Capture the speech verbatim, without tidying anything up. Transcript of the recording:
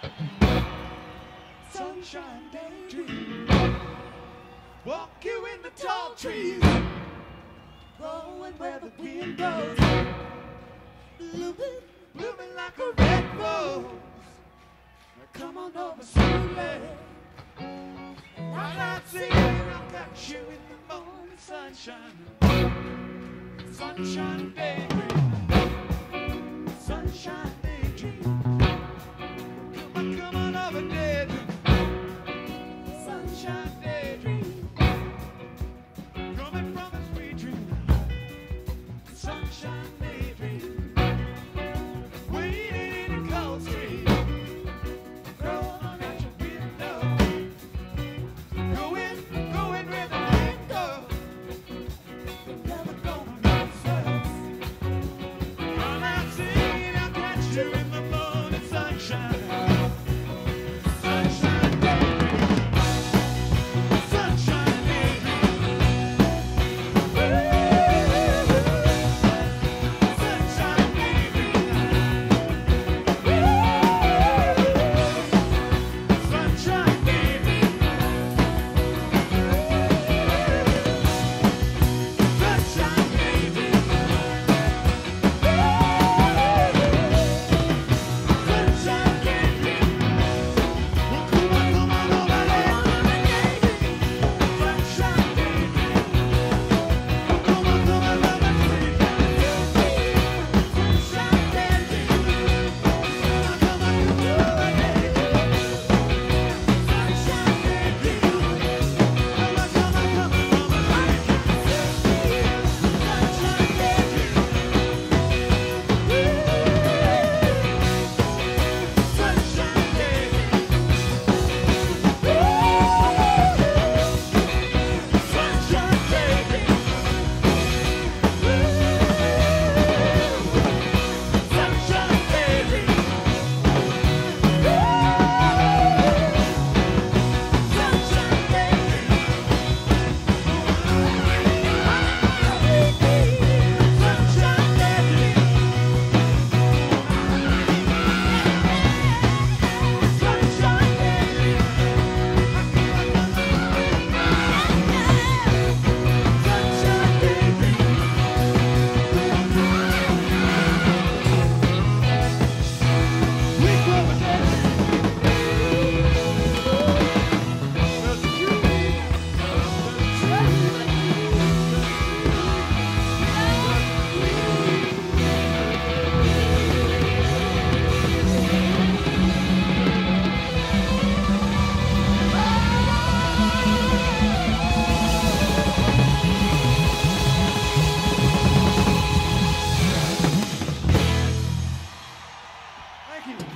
Sunshine daydream. Walk you in the tall trees, growing where the wind goes, blooming, blooming like a red rose. Come on over slowly. While I'm singing, I'll catch you in the morning sunshine. Sunshine daydream. Sunshine daydream. Come on, come on over daydream. Sunshine daydream. Coming from a sweet dream. Sunshine daydream. Waiting in a cold street. Growing at your window. Going, going where the wind goes. Never gonna miss us. While I'm singing, I'll catch you in the morning sunshine. Sunshine daydream. Sunshine daydream. Sunshine daydream. Sunshine daydream. Sunshine daydream. Sunshine daydream. Well, come on, come on over there. Sunshine daydream. Come on, come on over there. Sunshine daydream. Come on, come on over there. Sunshine daydream. Come on, come on, come on over there. Sunshine daydream. Sunshine Thank you.